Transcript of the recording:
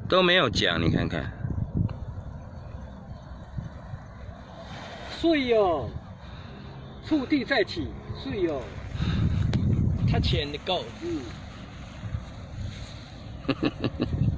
都没有讲，你看看。 水哦，触地再起，水哦。 他钱的够。 嗯。